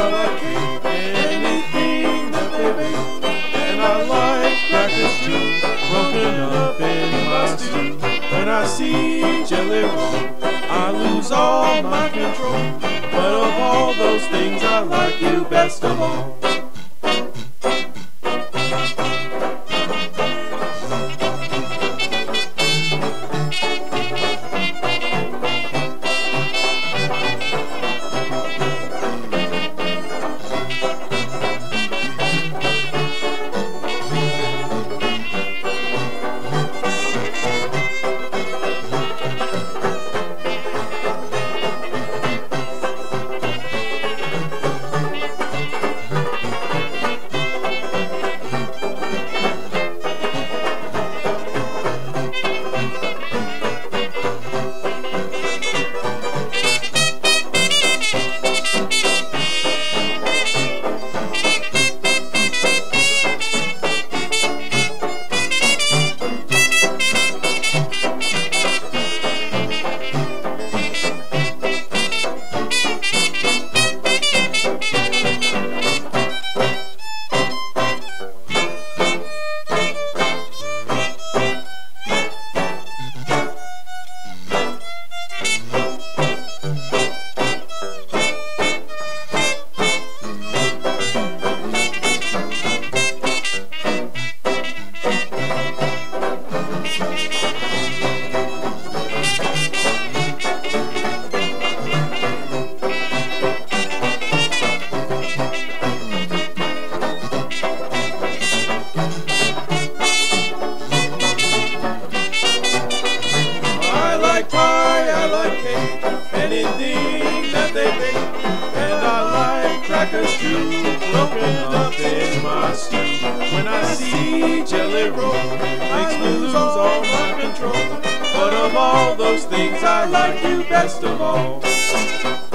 like cake, anything that they bake. And I like crackers too, broken up in my stew. When I see Jelly Roll, I lose all my control. But of all those things, I like you best of all. Anything that they bake, and I like crackers too, broken up in my stew. When I see Jelly Roll, makes me lose all my control. But of all those things, I like you best of all.